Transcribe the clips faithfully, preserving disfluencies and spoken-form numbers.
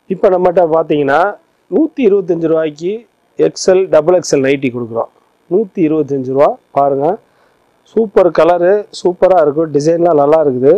இப்போ நம்மகிட்ட பார்த்தீங்கன்னா நூற்றி இருபத்தஞ்சி ரூபாய்க்கு எக்ஸ்எல் டபுள் எக்ஸ்எல் நைட்டி கொடுக்குறோம். நூற்றி இருபத்தஞ்சி ரூபா பாருங்கள். சூப்பர் கலரு, சூப்பராக இருக்கும், டிசைன்லாம் நல்லா இருக்குது.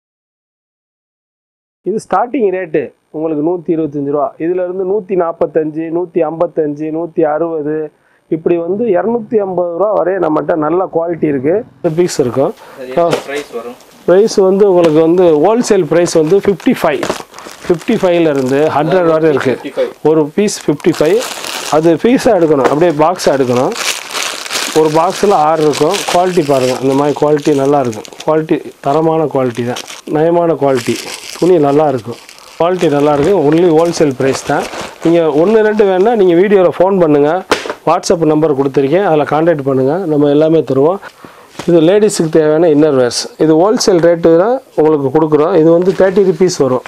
இது ஸ்டார்டிங் ரேட்டு உங்களுக்கு நூற்றி இருபத்தஞ்சி ரூபா. இதிலேருந்து நூற்றி நாற்பத்தஞ்சு, நூற்றி ஐம்பத்தஞ்சு, நூற்றி அறுபது இப்படி வந்து இரநூத்தி ஐம்பது ரூபா வரைய நம்மகிட்ட நல்ல குவாலிட்டி இருக்குது. பீஸ் இருக்கும். ப்ரைஸ் வந்து உங்களுக்கு வந்து ஹோல்சேல் ப்ரைஸ் வந்து ஃபிஃப்டி ஃபைவ் ஃபிஃப்டி ஃபைவ்லேருந்து ஹண்ட்ரட் வரை இருக்குது. ஒரு பீஸ் ஃபிஃப்டி ஃபைவ். அது பீஸாக எடுக்கணும், அப்படியே பாக்ஸாக எடுக்கணும். ஒரு பாக்ஸில் ஆறு இருக்கும். குவாலிட்டி பாருங்கள், இந்த மாதிரி குவாலிட்டி நல்லாயிருக்கும். குவாலிட்டி தரமான குவாலிட்டி தான், நயமான குவாலிட்டி. துணி நல்லாயிருக்கும், குவாலிட்டி நல்லாயிருக்கும். ஒன்லி ஹோல்சேல் ப்ரைஸ் தான். நீங்கள் ஒன்று ரெண்டு வேணுன்னா நீங்கள் வீடியோவில் ஃபோன் பண்ணுங்கள். வாட்ஸ்அப் நம்பர் கொடுத்துருக்கேன், அதில் கான்டாக்ட் பண்ணுங்கள், நம்ம எல்லாமே தருவோம். இது லேடிஸுக்கு தேவையான இன்னர் வேர்ஸ். இது ஹோல்சேல் ரேட்டு தான் உங்களுக்கு கொடுக்குறோம். இது வந்து தேர்ட்டி ருபீஸ் வரும்.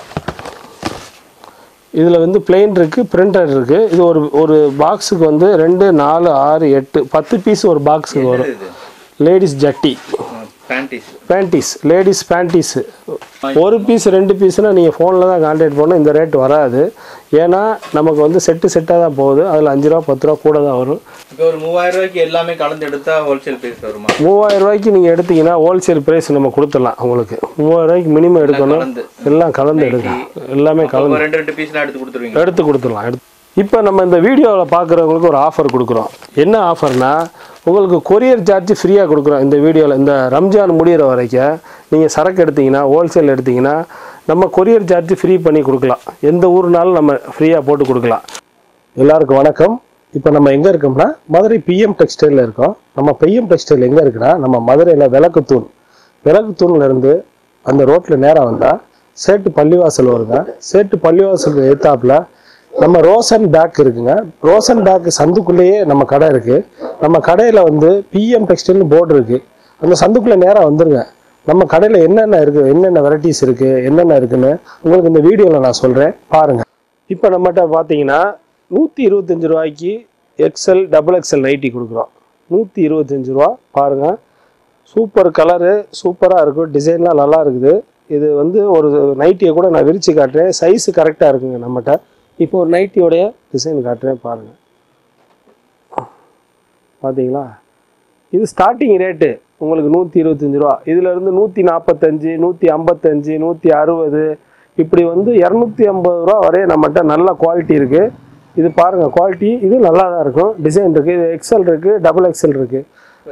இதில் வந்து பிளெயின் இருக்குது, பிரிண்டட் இருக்குது. இது ஒரு ஒரு பாக்ஸுக்கு வந்து ரெண்டு நாலு ஆறு எட்டு பத்து பீஸ் ஒரு பாக்ஸுக்கு வரும். லேடிஸ் ஜட்டி பேண்டீஸ், லேடிஸ் பேண்டீஸ். ஒரு பீஸ் ரெண்டு பீஸ்னால் நீங்கள் ஃபோனில் தான் கான்டாக்ட் பண்ணணும். இந்த ரேட் வராது. ஏன்னா நமக்கு வந்து செட்டு செட்டாக தான் போகுது. அதில் அஞ்சு ரூபா பத்து ரூபா கூட தான் வரும். இப்போ ஒரு மூவாயிரம் ரூபாய்க்கு எல்லாமே கலந்து எடுத்தால் ஹோல்சேல் ப்ரைஸ் வருமா? மூவாயிரம் ரூபாய்க்கு நீங்கள் எடுத்தீங்கன்னா ஹோல்சேல் ப்ரைஸ் நம்ம கொடுத்துடலாம். உங்களுக்கு மூவாயிரம் ரூபாய்க்கு மினிமம் எடுக்கணும். எல்லாம் கலந்து எடுக்கலாம், எல்லாமே கலந்து ரெண்டு ரெண்டு பீஸ்லாம் எடுத்து கொடுத்துருவீங்க. எடுத்து கொடுத்துடலாம். எடுத்து இப்போ நம்ம இந்த வீடியோவில் பார்க்குறவங்களுக்கு ஒரு ஆஃபர் கொடுக்குறோம். என்ன ஆஃபர்னா, உங்களுக்கு கொரியர் சார்ஜ் ஃப்ரீயாக கொடுக்குறோம். இந்த வீடியோவில் இந்த ரம்ஜான் முடிகிற வரைக்கும் நீங்கள் சரக்கு எடுத்திங்கன்னா, ஹோல்சேல் எடுத்திங்கன்னா நம்ம கொரியர் சார்ஜ் ஃப்ரீ பண்ணி கொடுக்கலாம். எந்த ஊருனாலும் நம்ம ஃப்ரீயாக போட்டு கொடுக்கலாம். எல்லாருக்கும் வணக்கம். இப்போ நம்ம எங்கே இருக்கோம்னா மதுரை பிஎம் டெக்ஸ்டைலில் இருக்கோம். நம்ம பிஎம் டெக்ஸ்டைல் எங்கே இருக்குன்னா நம்ம மதுரையில் விளக்குத்தூண் விளக்குத்தூண்லேருந்து அந்த ரோட்டில் நேராக வந்தால் சேட்டு பள்ளிவாசல் வருங்க. சேட்டு பள்ளிவாசல் எதிர்த்தாப்புல நம்ம ரோசன் பேக் இருக்குங்க. ரோசன் பேக் சந்துக்குள்ளேயே நம்ம கடை இருக்குது. நம்ம கடையில் வந்து பிஎம் டெக்ஸ்டைல்னு போர்டு இருக்குது. அந்த சந்துக்குள்ளே நேராக வந்துருங்க. நம்ம கடையில் என்னென்ன இருக்குது, என்னென்ன வெரைட்டிஸ் இருக்குது, என்னென்ன இருக்குன்னு உங்களுக்கு இந்த வீடியோவில் நான் சொல்கிறேன், பாருங்கள். இப்போ நம்மகிட்ட பார்த்தீங்கன்னா நூற்றி இருபத்தஞ்சி ரூபாய்க்கு எக்ஸ்எல் டபுள் எக்ஸ்எல் நைட்டி கொடுக்குறோம். நூற்றி இருபத்தஞ்சி ரூபா பாருங்கள். சூப்பர் கலரு, சூப்பராக இருக்கும், டிசைன்லாம் நல்லா இருக்குது. இது வந்து ஒரு நைட்டியை கூட நான் விரித்து காட்டுறேன். சைஸு கரெக்டாக இருக்குங்க நம்மகிட்ட. இப்போ ஒரு நைட்டியோடைய டிசைன் காட்டுறேன் பாருங்கள். பார்த்தீங்களா, இது ஸ்டார்டிங் ரேட்டு உங்களுக்கு நூற்றி இருபத்தஞ்சி ரூபா. இதிலேருந்து நூற்றி நாற்பத்தஞ்சு, நூற்றி ஐம்பத்தஞ்சு, நூற்றி அறுபது இப்படி வந்து இரநூத்தி ஐம்பது ரூபா வரைய நம்மகிட்ட நல்ல குவாலிட்டி இருக்குது. இது பாருங்கள், குவாலிட்டி இது நல்லா தான் இருக்கும். டிசைன் இருக்குது. இது எக்ஸ்எல் இருக்குது, டபுள் எக்ஸ்எல் இருக்குது.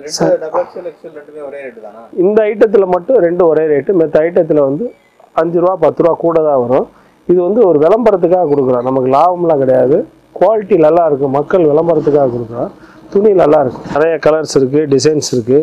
இந்த ஐட்டத்தில் மட்டும் ரெண்டு ஒரே ரேட்டு. மற்ற ஐட்டத்தில் வந்து அஞ்சு ரூபா பத்து ரூபா கூட தான் வரும். இது வந்து ஒரு விளம்பரத்துக்காக கொடுக்குறோம், நமக்கு லாபம்லாம் கிடையாது. குவாலிட்டி நல்லா இருக்கும், மக்கள் விளம்பரத்துக்காக கொடுக்குறோம். துணி நல்லா இருக்கும், நிறைய கலர்ஸ் இருக்குது, டிசைன்ஸ் இருக்குது.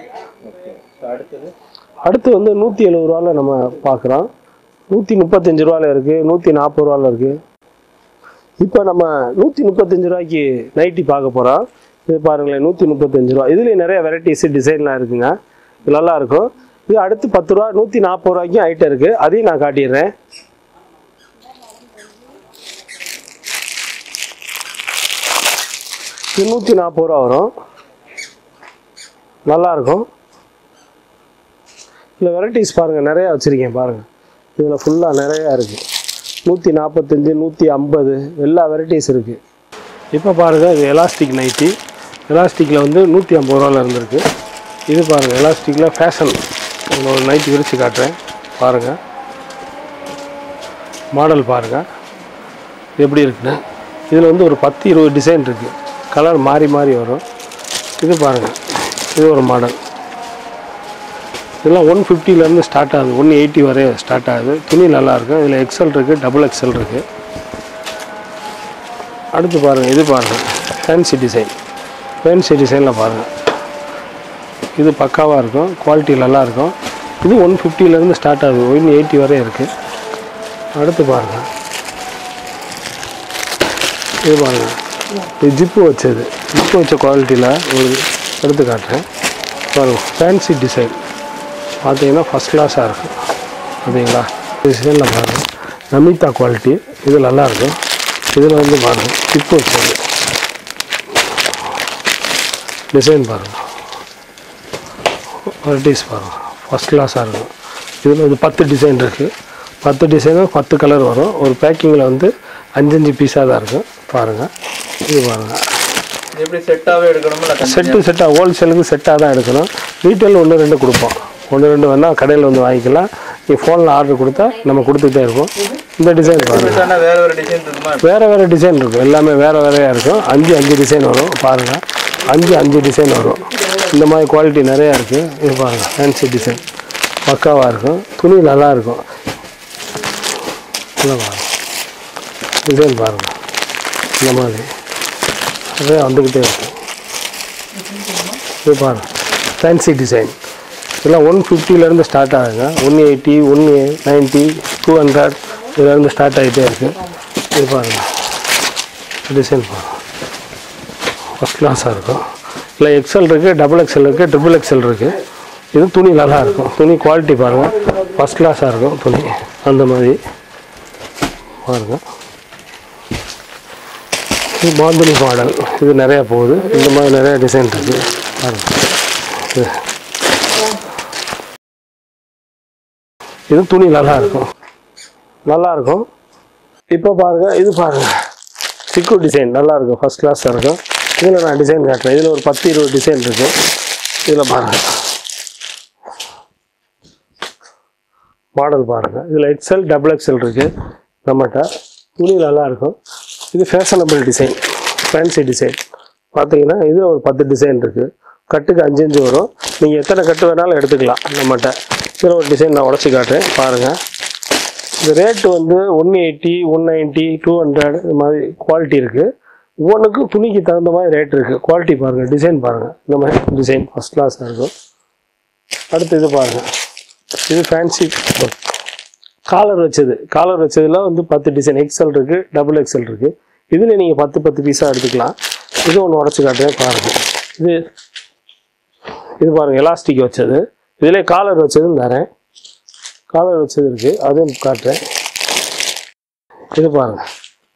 அடுத்து வந்து நூற்றி எழுபது ரூபாவில் நம்ம பார்க்குறோம். நூற்றி முப்பத்தஞ்சு ரூபாவில் இருக்குது, நூற்றி நாற்பது ரூபாவில் இருக்குது. இப்போ நம்ம நூற்றி முப்பத்தஞ்சு ரூபாய்க்கு நைட்டி பார்க்க போகிறோம். இது பாருங்களேன், நூற்றி முப்பத்தஞ்சு ரூபா. இதுலேயும் நிறைய வெரைட்டிஸு டிசைன்லாம் இருக்குங்க. இது நல்லாயிருக்கும். இது அடுத்து பத்து ரூபா, நூற்றி நாற்பது ரூபாய்க்கும் ஐட்டம் இருக்குது. அதையும் நான் காட்டிடுறேன். இது நூற்றி நாற்பது ரூபா வரும், நல்லாயிருக்கும். இதில் வெரைட்டிஸ் பாருங்கள், நிறையா வச்சுருக்கேன் பாருங்கள். இதில் ஃபுல்லாக நிறையா இருக்குது. நூற்றி நாற்பத்தஞ்சு, நூற்றி ஐம்பது எல்லா வெரைட்டிஸ் இருக்குது. இப்போ பாருங்கள், இது எலாஸ்டிக் நைட்டி. எலாஸ்டிக்கில் வந்து நூற்றி ஐம்பது ரூபாவில் இருந்திருக்கு. இது பாருங்கள், எலாஸ்டிக்கில் ஃபேஷன் ஒரு நைட்டி விரித்து காட்டுறேன் பாருங்கள். மாடல் பாருங்கள் எப்படி இருக்குன்னு. இதில் வந்து ஒரு பத்து இருபது டிசைன் இருக்குது. கலர் மாறி மாறி வரும். இது பாருங்கள், இது ஒரு மாடல். இதெல்லாம் ஒன் ஃபிஃப்டிலேருந்து ஸ்டார்ட் ஆகுது, ஒன் எயிட்டி வரை ஸ்டார்ட் ஆகுது. துணி நல்லாயிருக்கும். இதில் எக்ஸ்எல் இருக்குது, டபுள் எக்ஸ்எல் இருக்குது. அடுத்து பாருங்கள், இது பாருங்கள், ஃபேன்சி டிசைன். ஃபேன்சி டிசைனில் பாருங்கள், இது பக்காவாக இருக்கும், குவாலிட்டி நல்லாயிருக்கும். இது ஒன் ஃபிஃப்டிலேருந்து ஸ்டார்ட் ஆகுது, ஒன் எயிட்டி வரை இருக்குது. அடுத்து பாருங்கள், இது பாருங்கள், இது ஜிப்பு வச்சது, ஜிப்பு வச்ச குவாலிட்டியில் ஒரு எடுத்து காட்டுறேன் பாருங்கள். ஃபேன்சி டிசைன் பார்த்தீங்கன்னா ஃபஸ்ட் கிளாஸாக இருக்கும். பார்த்தீங்களா, டிசைனில் பாருங்கள், நமிதா குவாலிட்டி. இது நல்லாயிருக்கும். இதில் வந்து பாருங்கள், ஜிப்பு வச்சது டிசைன் பாருங்கள், வெரைட்டிஸ் பாருங்கள், ஃபஸ்ட் கிளாஸாக இருக்கும். இதில் வந்து பத்து டிசைன் இருக்குது. பத்து டிசைனும் பத்து கலர் வரும். ஒரு பேக்கிங்கில் வந்து அஞ்சு அஞ்சு பீஸாக தான் இருக்கும். பாருங்கள், இது பாருங்கள். எப்படி செட்டாகவே எடுக்கணுமா? செட்டு செட்டாக ஹோல்சேலுக்கு செட்டாக தான் எடுக்கணும். ரீட்டெயில் ஒன்று ரெண்டு கொடுப்போம். ஒன்று ரெண்டு வேணால் கடையில் வந்து வாங்கிக்கலாம். நீ ஃபோனில் ஆர்டர் கொடுத்தா நம்ம கொடுத்துட்டே இருப்போம். இந்த டிசைன் பாருங்கள், வேறு வேறு டிசைன் இருக்குமா? வேறு வேறு டிசைன் இருக்கும். எல்லாமே வேறு வேறையாக இருக்கும். அஞ்சு அஞ்சு டிசைன் வரும். பாருங்கள், அஞ்சு அஞ்சு டிசைன் வரும். இந்த மாதிரி குவாலிட்டி நிறையா இருக்குது. இது பாருங்கள், ஃபேன்சி டிசைன் பக்காவாக இருக்கும். துணி நல்லாயிருக்கும். நல்லா பாருங்கள், டிசைன் பாருங்கள். இந்த மாதிரி நிறையா வந்துக்கிட்டே இருக்கும். இது பாருங்கள், ஃபேன்சி டிசைன். இதெல்லாம் ஒன் ஃபிஃப்டிலேருந்து ஸ்டார்ட் ஆகுங்க. One eighty one ninety two hundred இதுலேருந்து ஸ்டார்ட் ஆகிட்டே இருக்குது. இது பாருங்கள், டிசைன் பாருங்கள், ஃபஸ்ட் கிளாஸாக இருக்கும். இல்லை எக்ஸல் இருக்குது, டபுள் எக்ஸல் இருக்குது, ட்ரிபிள் எக்ஸல் இருக்குது. இது துணி நல்லா இருக்கும். துணி குவாலிட்டி பாருங்கள், ஃபஸ்ட் கிளாஸாக இருக்கும் துணி. அந்த மாதிரி பாருங்கள். இது பாந்தினி மாடல். இது நிறையா போகுது. இந்த மாதிரி நிறையா டிசைன் இருக்குது. பாருங்கள், இது இது துணி நல்லா இருக்கும், நல்லாயிருக்கும். இப்போ பாருங்கள், இது பாருங்கள், சிக்கு டிசைன் நல்லாயிருக்கும், ஃபஸ்ட் கிளாஸாக இருக்கும். இதில் நான் டிசைன் காட்டுறேன். இதில் ஒரு பத்து இருபது டிசைன் இருக்குது. இதில் பாருங்கள், மாடல் பாருங்கள். இதில் எக்ஸல் டபுள் எக்ஸல் இருக்குது நம்மகிட்ட. துணி நல்லாயிருக்கும். இது ஃபேஷனபிள் டிசைன், ஃபேன்சி டிசைன். பார்த்தீங்கன்னா இது ஒரு பத்து டிசைன் இருக்குது. கட்டுக்கு அஞ்சு அஞ்சு வரும். நீங்கள் எத்தனை கட்டு வேணாலும் எடுத்துக்கலாம் நம்மகிட்ட. இதில் ஒரு டிசைன் நான் உடச்சி காட்டுறேன் பாருங்கள். இந்த ரேட்டு வந்து one eighty one ninety two hundred இது மாதிரி குவாலிட்டி இருக்குது. ஒவ்வொன்றுக்கு துணிக்கு தகுந்த மாதிரி ரேட் இருக்குது. குவாலிட்டி பாருங்கள், டிசைன் பாருங்கள். இந்த மாதிரி டிசைன் ஃபஸ்ட் கிளாஸாக இருக்கும். அடுத்து இது பாருங்கள், இது ஃபேன்சி காலர் வச்சது. காலர் வச்சதில் வந்து பத்து டிசைன் எக்ஸல் இருக்குது, டபுள் எக்ஸல் இருக்குது. இதில் நீங்கள் பத்து பத்து பீஸாக எடுத்துக்கலாம். இது ஒன்று உடச்சி காட்டுறேன் பாருங்கள். இது இது பாருங்கள், எலாஸ்டிக் வச்சது. இதிலே காலர் வச்சதுன்னு தரேன். காலர் வச்சது இருக்குது, அதையும் காட்டுறேன். இது பாருங்கள்,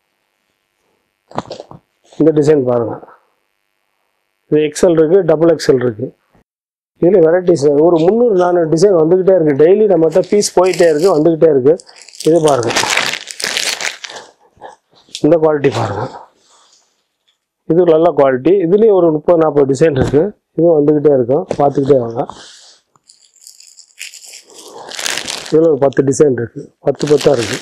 இந்த டிசைன் பாருங்கள். இது எக்ஸல் இருக்குது, டபுள் எக்ஸல் இருக்குது. இதில் வெரைட்டிஸ் ஒரு முந்நூறு நானூறு டிசைன் வந்துக்கிட்டே இருக்குது. டெய்லி நம்மகிட்ட பீஸ் போயிட்டே இருக்குது, வந்துக்கிட்டே இருக்குது. இது பாருங்கள், இந்த குவாலிட்டி பாருங்கள். இது நல்ல குவாலிட்டி. இதுலேயும் ஒரு முப்பது நாற்பது டிசைன் இருக்குது. இதுவும் வந்துக்கிட்டே இருக்கும், பார்த்துக்கிட்டே வாங்க. இதில் ஒரு பத்து டிசைன் இருக்குது, பத்து பத்தாக இருக்குது.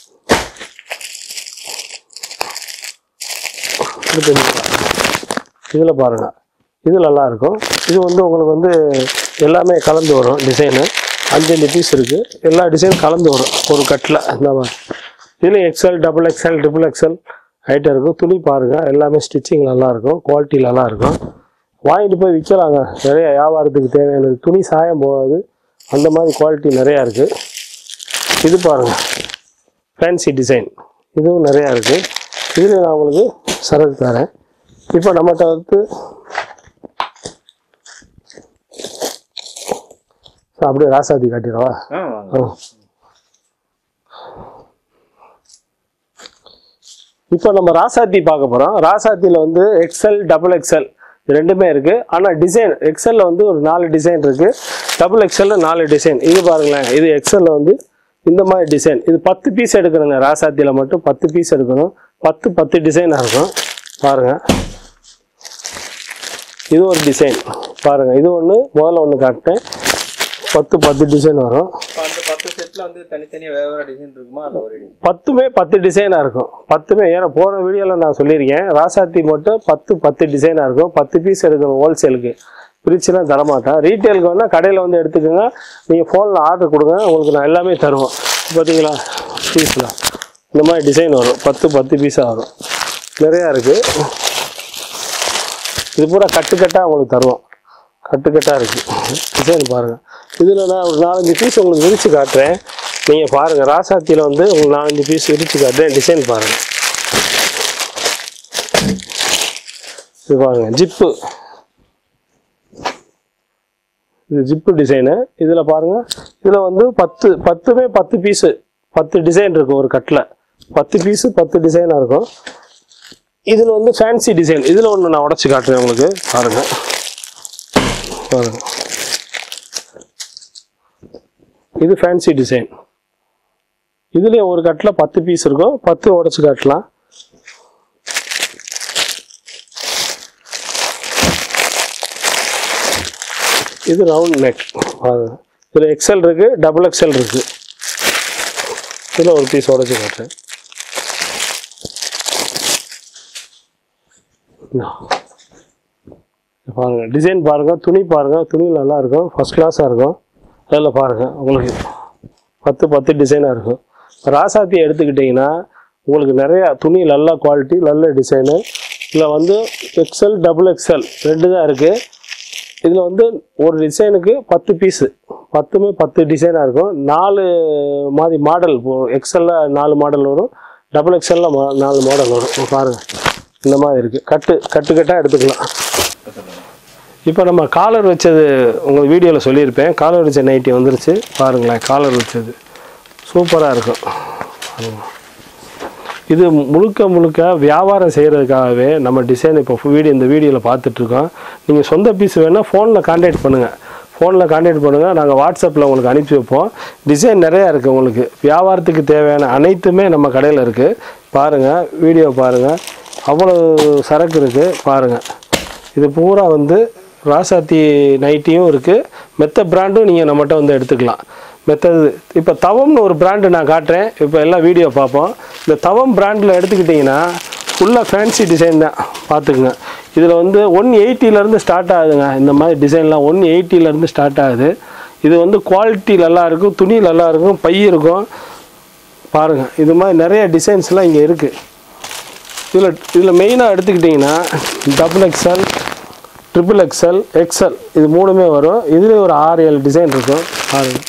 இதில் பாருங்கள், இது நல்லாயிருக்கும். இது வந்து உங்களுக்கு வந்து எல்லாமே கலந்து வரும் டிசைனு. அஞ்சு அஞ்சு பீஸ் இருக்குது. எல்லா டிசைன் கலந்து வரும் ஒரு கட்டில். இந்த மாதிரி இதில் XL double XL triple XL ஹைட்டாக இருக்கும். துணி பாருங்கள், எல்லாமே ஸ்டிச்சிங் நல்லாயிருக்கும், குவாலிட்டி நல்லாயிருக்கும். வாங்கிட்டு போய் விற்கலாங்க. நிறைய வியாபாரத்துக்கு தேவையானது. துணி சாயம் போகாது, அந்த மாதிரி குவாலிட்டி நிறையா இருக்குது. இது பாருங்கள், ஃபேன்சி டிசைன். இதுவும் நிறையா இருக்குது. இதில் நான் உங்களுக்கு சரக்கு தரேன். இப்போ நம்மகிட்ட வந்து அப்படியே ராசாத்தி காட்டிடுவா. இப்போ நம்ம ராசாத்தி பார்க்க போகிறோம். ராசாத்தியில் வந்து எக்ஸல் டபுள் எக்ஸல் ரெண்டுமே இருக்குது. ஆனால் டிசைன் எக்ஸலில் வந்து ஒரு நாலு டிசைன் இருக்குது, டபுள் எக்ஸலில் நாலு டிசைன். இது பாருங்களேன், இது எக்ஸலில் வந்து இந்த மாதிரி டிசைன். இது பத்து பீஸ் எடுக்கணுங்க. ராசாத்தியில் மட்டும் பத்து பீஸ் எடுக்கணும். பத்து பத்து டிசைனாக இருக்கும் பாருங்கள். இது ஒரு டிசைன் பாருங்கள். இது ஒன்று முதல்ல ஒன்று காட்டேன். பத்து பத்து டிசைன் வரும். பத்துமே பத்து டிசைனாக இருக்கும். பத்துமே ஏன்னா போன வீடியோவில் நான் சொல்லியிருக்கேன், ராசாத்தி மட்டும் பத்து பத்து டிசைனாக இருக்கும். பத்து பீஸ் எடுக்கணும். ஹோல்சேலுக்கு பிரிச்சுனா தரமாட்டேன். ரீட்டெயிலுக்கு வேணால் கடையில் வந்து எடுத்துக்கோங்க. நீங்கள் ஃபோனில் ஆர்டர் கொடுங்க, உங்களுக்கு நான் எல்லாமே தருவோம். பார்த்தீங்களா பீஸில் இந்த மாதிரி டிசைன் வரும். பத்து பத்து பீஸாக வரும். நிறையா இருக்குது. இது பூரா கட்டுக்கட்டாக உங்களுக்கு தருவோம். கட்டுக்கட்டாக இருக்குது. டிசைன் பாருங்கள். இதில் நான் ஒரு நாலஞ்சு பீஸ் உங்களுக்கு விரித்து காட்டுறேன். நீங்கள் பாருங்கள். ராசாத்தியில் வந்து உங்களுக்கு நாலஞ்சு பீஸ் விரித்து காட்டுறேன். டிசைன் பாருங்கள். இது பாருங்கள், ஜிப்பு. இது ஜிப்பு டிசைனு. இதில் பாருங்கள், இதில் வந்து பத்து பத்துமே பத்து பீஸு பத்து டிசைன் இருக்கும் ஒரு கட்டில். பத்து பீஸு பத்து டிசைனாக இருக்கும். இதில் வந்து ஃபேன்சி டிசைன். இதில் ஒன்று நான் உடச்சி காட்டுறேன் உங்களுக்கு பாருங்கள். பாருங்கள், இது ஃபேன்சி டிசைன். இதுலேயே ஒரு கட்டில் பத்து பீஸ் இருக்கும், பத்து உடச்சி காட்டலாம். இது ரவுண்ட் நெக். இதில் எக்ஸல் இருக்குது, டபுள் எக்ஸல் இருக்குது. இதில் ஒரு பீஸ் உடச்சி காட்டுறேன். பாருங்கள், டிசைன் பாருங்கள், துணி பாருங்கள், துணி நல்லாயிருக்கும், ஃபஸ்ட் கிளாஸாக இருக்கும். அதில் பாருங்கள், உங்களுக்கு பத்து பத்து டிசைனாக இருக்கும். ராசாத்தி எடுத்துக்கிட்டிங்கன்னா உங்களுக்கு நிறையா துணி நல்ல குவாலிட்டி, நல்ல டிசைனு. இதில் வந்து எக்ஸல் டபுள் எக்ஸல் ரெண்டு தான் இருக்குது. இதில் வந்து ஒரு டிசைனுக்கு பத்து பீஸு, பத்துமே பத்து டிசைனாக இருக்கும். நாலு மாதிரி மாடல், எக்ஸலில் நாலு மாடல் வரும், டபுள் எக்ஸலில் மா நாலு மாடல் வரும். பாருங்கள், இந்த மாதிரி இருக்குது. கட்டு கட்டு கட்டாக எடுத்துக்கலாம். இப்போ நம்ம காலர் வச்சது உங்கள் வீடியோவில் சொல்லியிருப்பேன். காலர் வச்ச நைட்டி வந்துருச்சு பாருங்களேன். காலர் வச்சது சூப்பராக இருக்கும். இது முழுக்க முழுக்க வியாபாரம் செய்கிறதுக்காகவே நம்ம டிசைன் இப்போ வீடியோ இந்த வீடியோவில் பார்த்துட்ருக்கோம். நீங்கள் சொந்த பீஸ் வேணால் ஃபோனில் கான்டாக்ட் பண்ணுங்கள், ஃபோனில் கான்டாக்ட் பண்ணுங்கள், நாங்கள் வாட்ஸ்அப்பில் உங்களுக்கு அனுப்பி வைப்போம். டிசைன் நிறையா இருக்குது. உங்களுக்கு வியாபாரத்துக்கு தேவையான அனைத்துமே நம்ம கடையில் இருக்குது. பாருங்கள், வீடியோ பாருங்கள், அவ்வளோ சரக்கு இருக்குது பாருங்கள். இது பூரா வந்து ராசாத்தி நைட்டியும் இருக்குது, மெத்த பிராண்டும் நீங்கள் நம்மகிட்ட வந்து எடுத்துக்கலாம். மெத்தது இப்போ தவம்னு ஒரு பிராண்டு நான் காட்டுறேன். இப்போ எல்லாம் வீடியோ பார்ப்போம். இந்த தவம் பிராண்டில் எடுத்துக்கிட்டிங்கன்னா ஃபுல்லாக ஃபேன்சி டிசைன் தான் பார்த்துக்குங்க. இதில் வந்து ஒன் எயிட்டிலேருந்து ஸ்டார்ட் ஆகுதுங்க. இந்த மாதிரி டிசைன்லாம் ஒன் எயிட்டிலேருந்து ஸ்டார்ட் ஆகுது. இது வந்து குவாலிட்டி நல்லாயிருக்கும், துணி நல்லாயிருக்கும், பை இருக்கும். பாருங்கள், இது மாதிரி நிறைய டிசைன்ஸ்லாம் இங்கே இருக்குது. இதில் இதில் மெயினாக எடுத்துக்கிட்டிங்கன்னா double XL, triple XL, XL இது மூணுமே வரும். இதுலேயே ஒரு ஆறு ஏழு டிசைன் இருக்கும். பாருங்கள்,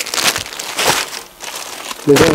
டிசைன்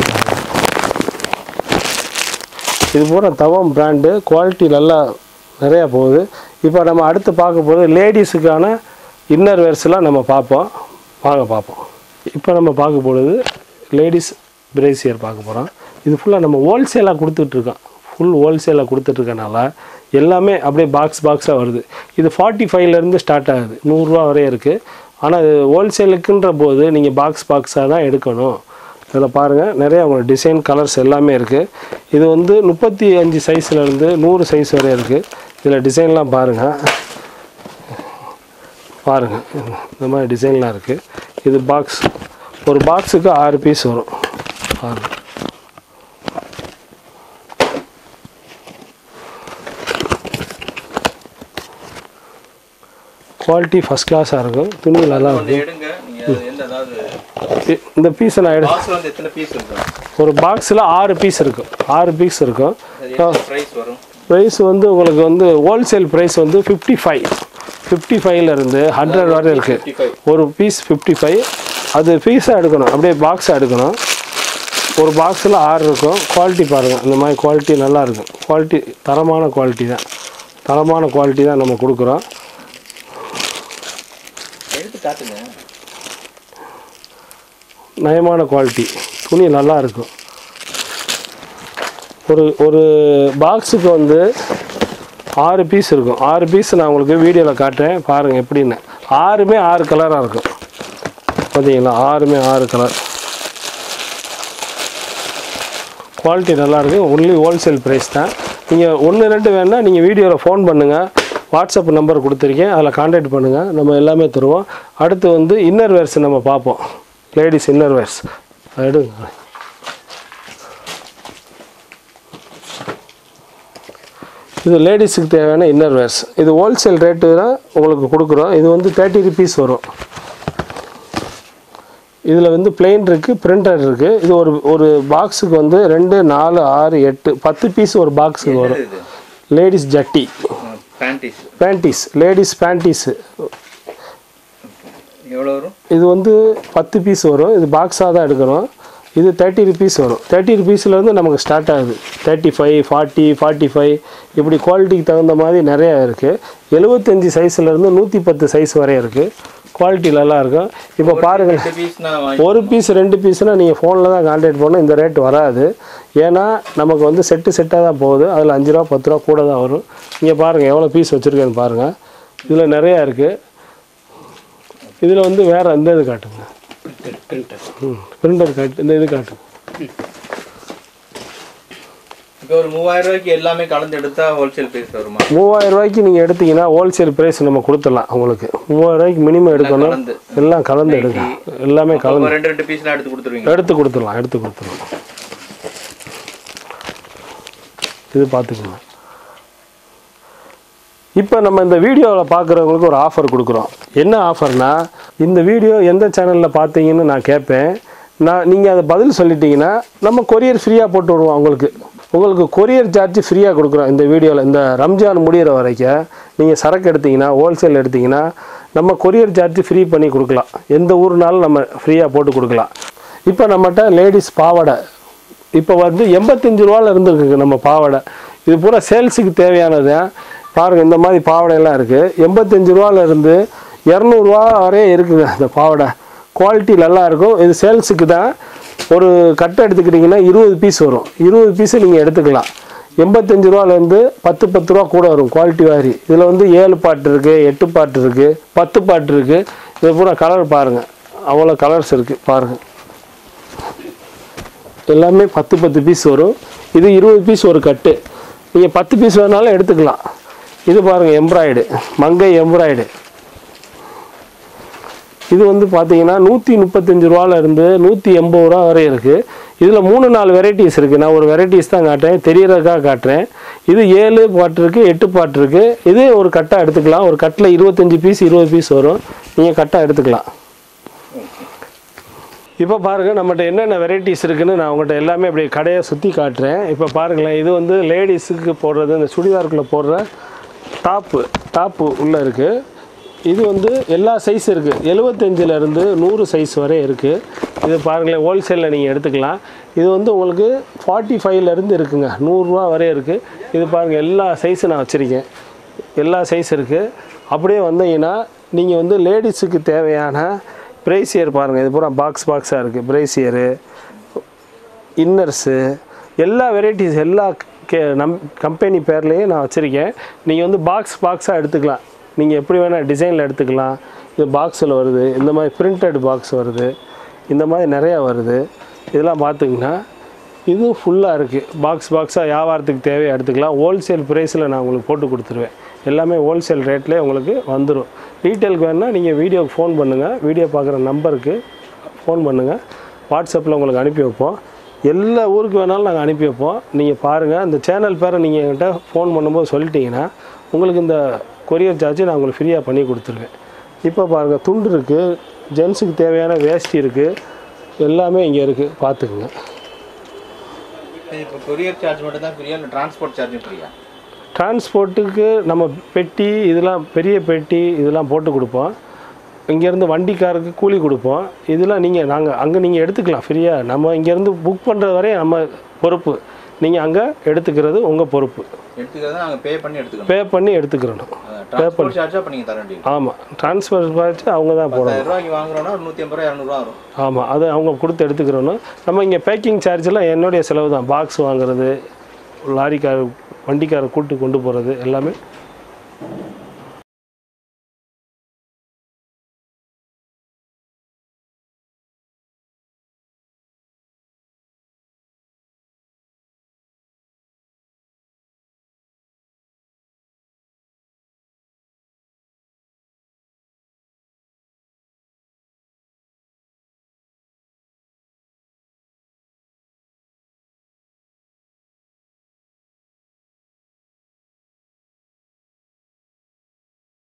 இது பூரா தவம் பிராண்டு, குவாலிட்டி நல்லா நிறையா போகுது. இப்போ நம்ம அடுத்து பார்க்க போகிறது லேடிஸுக்கான இன்னர் வேர்ஸ்லாம் நம்ம பார்ப்போம். வாங்க பார்ப்போம். இப்போ நம்ம பார்க்க போகிறது லேடிஸ் பிரேசியர் பார்க்க போகிறோம். இது ஃபுல்லாக நம்ம ஹோல்சேலாக கொடுத்துட்ருக்கோம். ஃபுல் ஹோல்சேலாக கொடுத்துட்ருக்கனால எல்லாமே அப்படியே பாக்ஸ் பாக்ஸாக வருது. இது ஃபார்ட்டி ஃபைவ்லேருந்து ஸ்டார்ட் ஆகுது, நூறுரூவா வரையும் இருக்குது. ஆனால் இது ஹோல்சேலுக்குன்ற போது நீங்கள் பாக்ஸ் பாக்ஸாக தான் எடுக்கணும். இதில் பாருங்கள், நிறையா உங்களுக்கு டிசைன் கலர்ஸ் எல்லாமே இருக்குது. இது வந்து முப்பத்தி அஞ்சு சைஸ்லேருந்து நூறு சைஸ் வரை இருக்குது. இதில் டிசைன்லாம் பாருங்கள் பாருங்கள் இந்த மாதிரி டிசைன்லாம் இருக்குது. இது பாக்ஸ், ஒரு பாக்ஸுக்கு ஆறு பீஸ் வரும். பாருங்கள், குவாலிட்டி ஃபஸ்ட் கிளாஸாக இருக்கும், துணி நல்லா இருக்கும். இந்த பீஸை நான் எடுத்து ஒரு பாக்ஸில் ஆறு பீஸ் இருக்கும், ஆறு பீஸ் இருக்கும். ப்ரைஸ் வந்து உங்களுக்கு வந்து ஹோல்சேல் ப்ரைஸ் வந்து ஃபிஃப்டி ஃபைவ் ஃபிஃப்டி ஃபைவ்லேருந்து ஹண்ட்ரட் வரை இருக்குது. ஒரு பீஸ் ஃபிஃப்டி ஃபைவ். அது பீஸாக எடுக்கணும், அப்படியே பாக்ஸாக எடுக்கணும். ஒரு பாக்ஸில் ஆறு இருக்கும். குவாலிட்டி பாருங்கள், இந்த மாதிரி குவாலிட்டி நல்லாயிருக்கும். குவாலிட்டி தரமான குவாலிட்டி தான், தரமான குவாலிட்டி தான் நம்ம கொடுக்குறோம். நயமான குவாலிட்டி, துணி நல்லா இருக்கும். ஒரு ஒரு பாக்ஸுக்கு வந்து ஆறு பீஸ் இருக்கும். ஆறு பீஸ் நான் உங்களுக்கு வீடியோவில் காட்டுறேன் பாருங்கள் எப்படின்னு. ஆறுமே ஆறு கலராக இருக்கும் பார்த்தீங்களா, ஆறுமே ஆறு கலர். குவாலிட்டி நல்லாயிருக்கு. ஒன்லி ஹோல்சேல் ப்ரைஸ் தான். நீங்கள் ஒன்று ரெண்டு வேணால் நீங்கள் வீடியோவில் ஃபோன் பண்ணுங்கள், வாட்ஸ்அப் நம்பர் கொடுத்துருக்கேன், அதில் கான்டாக்ட் பண்ணுங்கள், நம்ம எல்லாமே தருவோம். அடுத்து வந்து இன்னர் வேர்ஸ் நம்ம பார்ப்போம். லேடிஸ் இன்னர் வேர்ஸ் எடுங்க. இது லேடிஸுக்கு தேவையான இன்னர் வேர்ஸ். இது ஹோல்சேல் ரேட்டு தான் உங்களுக்கு கொடுக்குறோம். இது வந்து தேர்ட்டி ருபீஸ் வரும். இதில் வந்து பிளெயின் இருக்குது, பிரிண்டட் இருக்குது. இது ஒரு ஒரு பாக்ஸுக்கு வந்து ரெண்டு நாலு ஆறு எட்டு பத்து பீஸ் ஒரு பாக்ஸுக்கு வரும். லேடிஸ் ஜட்டி, பேண்டீஸ், பேண்டீஸ் லேடிஸ் பேண்டீஸு எவ்வளோ வரும்? இது வந்து பத்து பீஸ் வரும். இது பாக்ஸாக தான் எடுக்கணும். இது தேர்ட்டி ருபீஸ் வரும். தேர்ட்டி ருபீஸ்லேருந்து நமக்கு ஸ்டார்ட் ஆகுது. Thirty five forty forty five இப்படி குவாலிட்டிக்கு தகுந்த மாதிரி நிறையா இருக்குது. எழுபத்தஞ்சி சைஸ்லேருந்து நூற்றி பத்து சைஸ் வரையும் இருக்குது. குவாலிட்டி நல்லாயிருக்கும். இப்போ பாருங்கள், ஒரு பீஸ் ரெண்டு பீஸ்னால் நீங்கள் ஃபோனில் தான் கான்டாக்ட் பண்ணணும். இந்த ரேட் வராது. ஏன்னா நமக்கு வந்து செட்டு செட்டாக தான் போகுது. அதில் அஞ்சு ரூபா பத்து ரூபா கூட தான் வரும். நீங்கள் பாருங்கள் எவ்வளோ பீஸ் வச்சுருக்கேன்னு பாருங்கள். இதில் நிறையா இருக்குது. இதில் வந்து வேறு இந்த இது காட்டுங்க, ம் பிரிண்டர் காட்டு, இந்த இது காட்டுங்க. இப்போ ஒரு மூவாயிரம் ரூபாய்க்கு எல்லாமே கலந்து எடுத்தா ஹோல்சேல் பிரைஸ் வருமா? மூவாயிரம் ரூபாய்க்கு நீங்கள் எடுத்தீங்கன்னா ஹோல்சேல் ப்ரைஸ் நம்ம கொடுத்துடலாம். உங்களுக்கு மூவாயிரம் ரூபாய்க்கு மினிமம் எடுக்கணும். எல்லாம் கலந்து எடுங்க. எல்லாமே கலந்து ரெண்டு ரெண்டு பீஸ்லாம் எடுத்து கொடுத்துருவீங்க? எடுத்து கொடுத்துடலாம் எடுத்து கொடுத்துடலாம். இது பார்த்துக்கோங்க. இப்போ நம்ம இந்த வீடியோவில் பார்க்குறவங்களுக்கு ஒரு ஆஃபர் கொடுக்குறோம். என்ன ஆஃபர்னா, இந்த வீடியோ எந்த சேனலில் பார்த்தீங்கன்னு நான் கேட்பேன். நான் நீங்கள் அதை பதில் சொல்லிட்டீங்கன்னா நம்ம கொரியர் ஃப்ரீயாக போட்டு விடுவோம். உங்களுக்கு உங்களுக்கு கொரியர் சார்ஜ் ஃப்ரீயாக கொடுக்குறோம். இந்த வீடியோவில் இந்த ரம்ஜான் முடிகிற வரைக்கும் நீங்கள் சரக்கு எடுத்திங்கன்னா, ஹோல்சேல் எடுத்திங்கன்னா நம்ம கொரியர் சார்ஜ் ஃப்ரீ பண்ணி கொடுக்கலாம். எந்த ஊருனாலும் நம்ம ஃப்ரீயாக போட்டு கொடுக்கலாம். இப்போ நம்மகிட்ட லேடிஸ் பாவாடை இப்போ வந்து எண்பத்தஞ்சு ரூபாவில் இருந்துருக்குங்க. நம்ம பாவாடை இது பூரா சேல்ஸுக்கு தேவையானது. பாருங்கள், இந்த மாதிரி பாவாடையெல்லாம் இருக்குது. எண்பத்தஞ்சு ரூபாவிலேருந்து இரநூறுவா வரையே இருக்குங்க. இந்த பாவாடை குவாலிட்டி நல்லாயிருக்கும். இது சேல்ஸுக்கு தான். ஒரு கட்டை எடுத்துக்கிட்டிங்கன்னா இருபது பீஸ் வரும். இருபது பீஸு நீங்கள் எடுத்துக்கலாம். எண்பத்தஞ்சு ரூபாலேருந்து பத்து பத்து ரூபா கூட வரும் குவாலிட்டி வாரி. இதில் வந்து ஏழு பாட்டு இருக்குது, எட்டு பாட்டு இருக்குது, பத்து பாட்டு இருக்குது. இது பூரா கலர் பாருங்கள், அவ்வளோ கலர்ஸ் இருக்குது பாருங்கள். எல்லாமே பத்து பத்து பீஸ் வரும். இது இருபது பீஸ் ஒரு கட்டு. நீங்கள் பத்து பீஸ் வேணாலும் எடுத்துக்கலாம். இது பாருங்கள், எம்ப்ராய்டு மங்கை எம்ப்ராய்டு. இது வந்து பார்த்தீங்கன்னா நூற்றி முப்பத்தஞ்சு ரூபாலேருந்து நூற்றி எண்பது ரூபா வரை இருக்குது. இதில் மூணு நாலு வெரைட்டிஸ் இருக்குது. நான் ஒரு வெரைட்டிஸ் தான் காட்டுறேன், தெரியறதுக்காக காட்டுறேன். இது ஏழு பாட்டு இருக்குது, எட்டு பாட்டு இருக்குது. இது ஒரு கட்டாக எடுத்துக்கலாம். ஒரு கட்டில் இருபத்தஞ்சி பீஸ் இருபது பீஸ் வரும். நீங்கள் கட்டாக எடுத்துக்கலாம். இப்போ பாருங்கள், நம்மகிட்ட என்னென்ன வெரைட்டிஸ் இருக்குதுன்னு நான் உங்கள்கிட்ட எல்லாமே அப்படி கடையை சுற்றி காட்டுறேன். இப்போ பாருங்களேன், இது வந்து லேடிஸுக்கு போடுறது, இந்த சுடிதாருக்குள்ளே போடுற டாப்பு டாப்பு உள்ளே இருக்குது. இது வந்து எல்லா சைஸ் இருக்குது. எழுபத்தஞ்சிலேருந்து நூறு சைஸ் வரை இருக்குது. இது பாருங்களேன், ஹோல்சேலில் நீங்கள் எடுத்துக்கலாம். இது வந்து உங்களுக்கு ஃபார்ட்டி ஃபைவ்லேருந்து இருக்குங்க, நூறுரூவா வரை இருக்குது. இது பாருங்கள், எல்லா சைஸும் நான் வச்சுருக்கேன். எல்லா சைஸ் இருக்குது. அப்படியே வந்தீங்கன்னா நீங்கள் வந்து லேடிஸுக்கு தேவையான பிரேசியர் பாருங்கள். இது பூரா பாக்ஸ் பாக்ஸாக இருக்குது. பிரேசியரு, இன்னர்ஸு, எல்லா வெரைட்டிஸ் எல்லா கே நம் கம்பெனி பேர்லேயும் நான் வச்சுருக்கேன். நீங்கள் வந்து பாக்ஸ் பாக்ஸாக எடுத்துக்கலாம். நீங்கள் எப்படி வேணால் டிசைனில் எடுத்துக்கலாம். இது பாக்ஸில் வருது, இந்த மாதிரி பிரிண்டட் பாக்ஸ் வருது, இந்த மாதிரி நிறையா வருது. இதெல்லாம் பார்த்திங்கன்னா இது ஃபுல்லாக இருக்குது. பாக்ஸ் பாக்ஸாக வியாபாரத்துக்கு தேவையாக எடுத்துக்கலாம். ஹோல்சேல் ப்ரைஸில் நான் உங்களுக்கு போட்டு கொடுத்துருவேன். எல்லாமே ஹோல்சேல் ரேட்லேயே உங்களுக்கு வந்துடும். டீட்டெயிலுக்கு வேணால் நீங்கள் வீடியோக்கு ஃபோன் பண்ணுங்கள். வீடியோ பார்க்குற நம்பருக்கு ஃபோன் பண்ணுங்கள். வாட்ஸ்அப்பில் உங்களுக்கு அனுப்பி வைப்போம். எல்லா ஊருக்கு வேணாலும் நாங்கள் அனுப்பி வைப்போம். நீங்கள் பாருங்கள், இந்த சேனல் பேரை நீங்கள் என்கிட்ட ஃபோன் பண்ணும்போது சொல்லிட்டீங்கன்னா உங்களுக்கு இந்த கொரியர் சார்ஜ் நான் உங்களுக்கு ஃப்ரீயாக பண்ணி கொடுத்துருவேன். இப்போ பாருங்கள், துண்டு இருக்குது, ஜென்ஸுக்கு தேவையான வேஷ்டி இருக்குது, எல்லாமே இங்கே இருக்குது. பார்த்துக்குங்க. இப்போ கொரியர் சார்ஜ் மட்டும் தான் ஃப்ரீயா, இல்லை டிரான்ஸ்போர்ட் சார்ஜும் ஃப்ரீயா? டிரான்ஸ்போர்ட்டுக்கு நம்ம பெட்டி இதெல்லாம் பெரிய பெட்டி இதெல்லாம் போட்டு கொடுப்போம். இங்கேருந்து வண்டிக்காருக்கு கூலி கொடுப்போம். இதெல்லாம் நீங்கள் நாங்கள் அங்கே நீங்கள் எடுத்துக்கலாம் ஃப்ரீயாக. நம்ம இங்கேருந்து புக் பண்ணுறது வரையும் நம்ம பொறுப்பு. நீங்கள் அங்கே எடுத்துக்கிறது உங்கள் பொறுப்பு. எடுத்துக்கிறது நாங்கள் பே பண்ணி எடுத்துக்கிறோம். பே பண்ணி எடுத்துக்கிறணும். பே பண்ணி சார்ஜ் அப்போ நீங்கள் தர வேண்டியது. ஆமாம், டிரான்ஸ்ஃபர் சார்ஜ் அவங்க தான் போடுறாங்க. ரூபாய்க்கு வாங்குறோன்னா நூற்றி ஐம்பது ரூபா இரநூறுவா வரும். ஆமாம், அது அவங்க கொடுத்து எடுத்துக்கிறணும். நம்ம இங்கே பேக்கிங் சார்ஜெலாம் என்னுடைய செலவு தான். பாக்ஸ் வாங்குறது, லாரிக்கார் வண்டிக்காரை கூட்டு கொண்டு போகிறது எல்லாமே